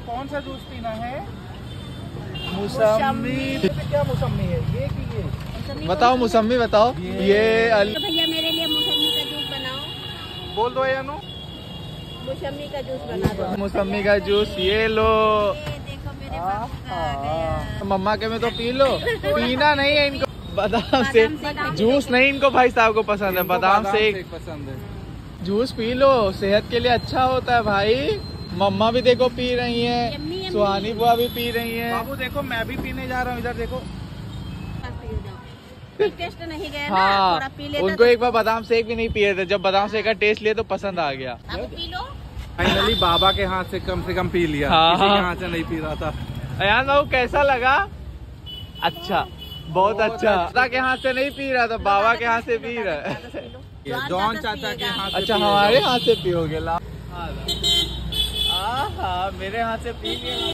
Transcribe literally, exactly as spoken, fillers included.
कौन सा जूस पीना है? मौसम्मी। क्या मौसम्मी है ये कि ये? बताओ मौसम्मी बताओ। ये अल... तो भैया मेरे लिए मौसम्मी का जूस बनाओ। बोल दो यानू। मौसम्मी का जूस बना दो। मौसम्मी का जूस ये लो। ये देखो मेरे पास आ गया। मम्मा के में तो पी लो। पीना नहीं है इनको। बादाम से जूस नहीं इनको भाई साहब को पसंद है। बादाम से पसंद है। जूस पी लो, सेहत के लिए अच्छा होता है भाई। मम्मा भी देखो पी रही हैं, सुहानी बुआ भी पी रही हैं। बाबू देखो मैं भी पीने जा रहा हूँ, इधर देखो। टेस्ट नहीं गया हाँ ना, थोड़ा पी लेता उनको एक बार बादाम शेक भी नहीं पिए थे, जब बादाम शेक का टेस्ट लिए तो पसंद आ गया। अब पी लो। फाइनली बाबा के हाथ से कम से कम पी लिया। हाँ, किसी के हाथ से नहीं पी रहा था। अयान बाबू कैसा लगा? अच्छा, बहुत अच्छा। दादा के हाथ से नहीं पी रहा था, बाबा के हाथ से पी रहा है। जॉन चाचा के हाथ से। अच्छा हमारे हाथ से पियोगे? ला मेरे हाथ से पी लिया।